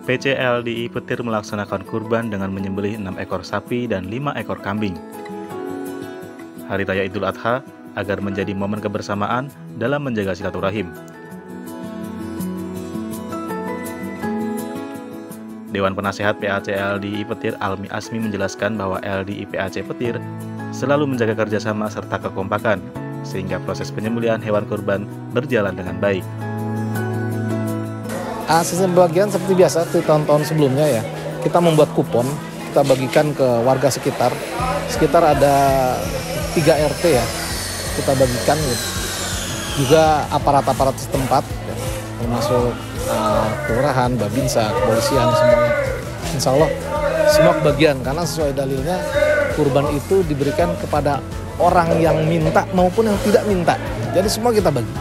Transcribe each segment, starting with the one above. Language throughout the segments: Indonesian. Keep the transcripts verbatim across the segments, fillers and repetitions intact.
P C L D I Petir melaksanakan kurban dengan menyembelih enam ekor sapi dan lima ekor kambing. Hari Raya Idul Adha agar menjadi momen kebersamaan dalam menjaga silaturahim. Dewan Penasehat P A C L D I Petir Almi Asmi menjelaskan bahwa L D I P A C Petir selalu menjaga kerjasama serta kekompakan, sehingga proses penyembelihan hewan kurban berjalan dengan baik. Ah, sistem pembagian seperti biasa di tahun-tahun sebelumnya ya. Kita membuat kupon, kita bagikan ke warga sekitar. Sekitar ada tiga R T ya, kita bagikan gitu. Juga aparat-aparat setempat, ya, termasuk uh, kelurahan, babinsa, kepolisian, semuanya. Insya Allah semua kebagian, karena sesuai dalilnya kurban itu diberikan kepada orang yang minta maupun yang tidak minta. Jadi semua kita bagi.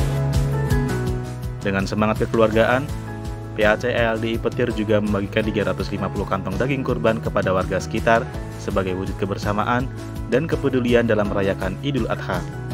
Dengan semangat kekeluargaan, P A C L D I Petir juga membagikan tiga ratus lima puluh kantong daging kurban kepada warga sekitar sebagai wujud kebersamaan dan kepedulian dalam merayakan Idul Adha.